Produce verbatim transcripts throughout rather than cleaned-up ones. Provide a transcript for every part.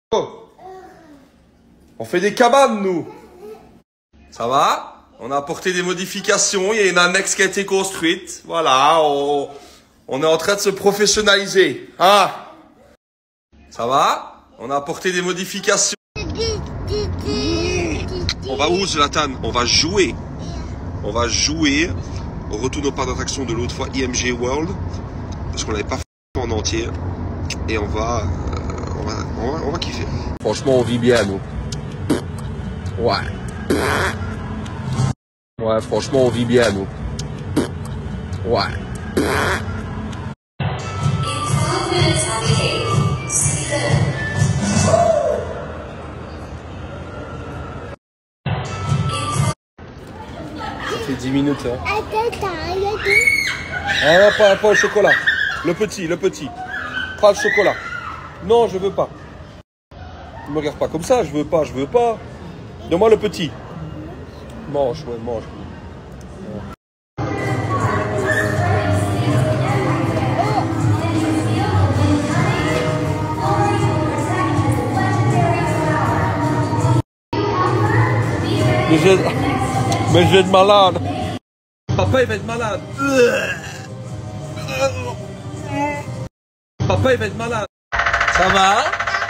Oh. On fait des cabanes, nous. Ça va? On a apporté des modifications. Il y a une annexe qui a été construite. Voilà, on, on est en train de se professionnaliser. Ah. Ça va? On a apporté des modifications. On va où, Zlatan? On va jouer. On va jouer. On retourne au parc d'attractions de l'autre fois, I M G World. Parce qu'on l'avait pas fait en entier. Et on va, euh, on va, on va, on va kiffer. Franchement, on vit bien, nous. Ouais. Ouais, franchement, on vit bien, nous. Ouais. Ça fait dix minutes, hein. Ah non, pas, pas le chocolat. Le petit, le petit. Pas le chocolat. Non, je veux pas. Ne me regarde pas comme ça, je veux pas, je veux pas. Donne-moi le petit. Mange, ouais, mange. Mais je... Mais je vais être malade. Papa, il va être malade. Papa, il va être malade. Ça va?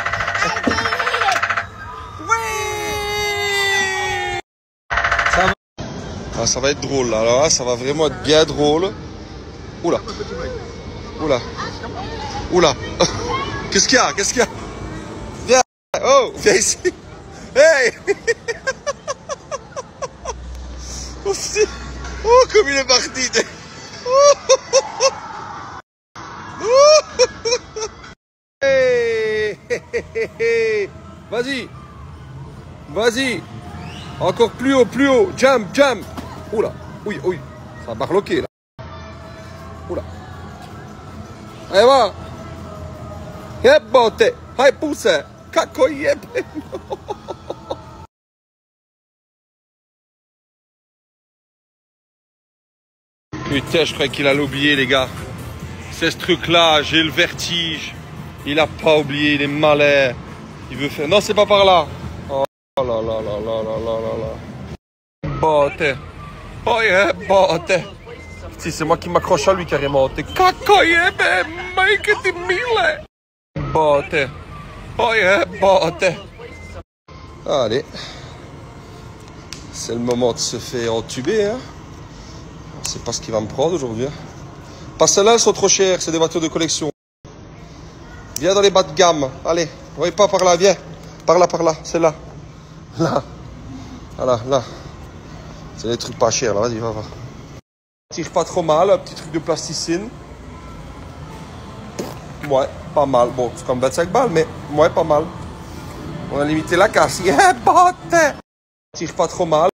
Ça va? Ah, ça va être drôle, là. Alors là, ça va vraiment être bien drôle. Oula. Oula. Oula. Qu'est-ce qu'il y a? Qu'est-ce qu'il y a? Viens. Oh, viens ici. Hey. Oh, comme il est parti. Hey. Vas-y. Vas-y. Encore plus haut, plus haut. Jump, jump. Oula. Oui, oui. Ça va bloquer là. Oula. Allez, va. Yep, botte. Hai, pousse. Kako, yep. Putain, je croyais qu'il allait oublier, les gars. C'est ce truc-là, j'ai le vertige. Il a pas oublié, il est malin. Il veut faire... Non, c'est pas par là. Oh là là là là là là là là. Botte. Oh yeah, botte. Si, c'est moi qui m'accroche à lui carrément. T'es cacoyé, mec, t'es mille. Botte. Oh yeah, botte. Allez. C'est le moment de se faire entuber, hein. Je sais pas ce qu'il va me prendre aujourd'hui. Pas celles-là, elles sont trop chères, c'est des voitures de collection. Viens dans les bas de gamme. Allez, oui, pas par là, viens. Par là, par là, c'est là. Là. Voilà, là. C'est des trucs pas chers, là, vas-y, va, va. Tire pas trop mal, un petit truc de plasticine. Ouais, pas mal. Bon, c'est comme vingt-cinq balles, mais ouais, pas mal. On a limité la casse. Yeah, botte. Tire pas trop mal.